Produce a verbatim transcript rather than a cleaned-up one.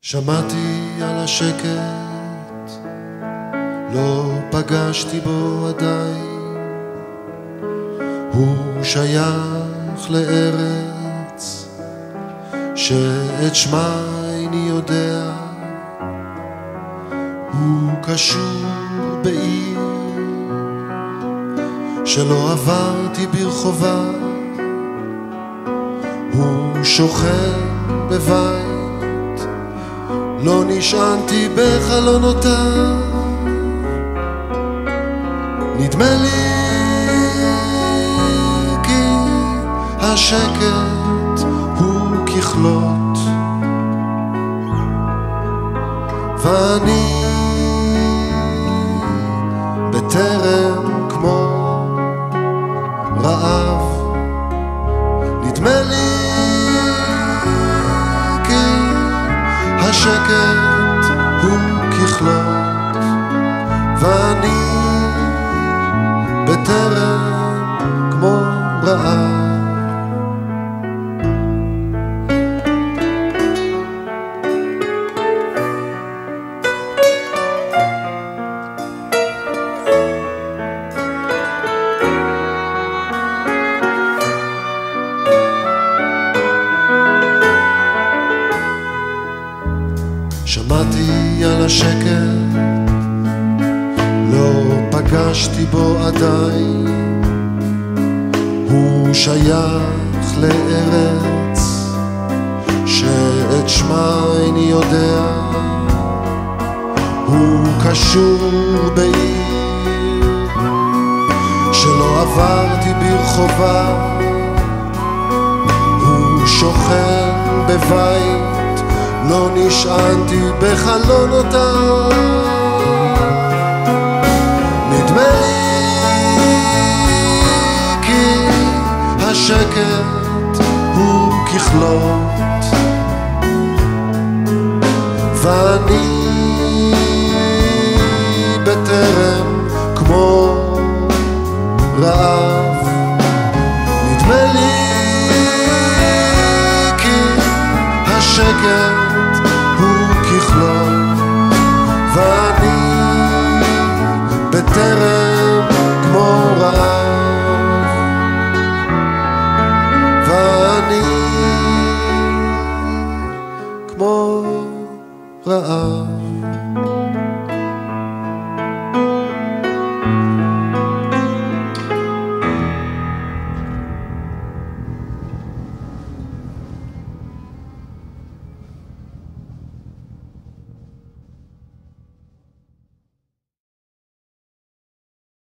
שמעתי על השקט, לא פגשתי בו עדיין. הוא שייך לארץ שאת שמה איני יודע. הוא קשור בעיר שלא עברתי ברחובה. הוא שוכן בבית, לא נשענתי בחלונותיו. נדמה לי כי השקט הוא ככלות, ואני בטרם כמו רעב. נדמה לי השקט הוא ככלות, ואני בטרם כמו רעב. שמעתי על השקט, לא פגשתי בו עדיין. הוא שייך לארץ שאת שמה איני יודע. הוא קשור בעיר שלא עברתי ברחובה. הוא שוכן בבית, לא נשענתי בחלונותיו. נדמה לי כי השקט הוא ככלות, ואני בטרם כמו רעב. נדמה לי כי השקט הוא ככלות, ואני בטרם כמו רעב, ואני כמו רעב.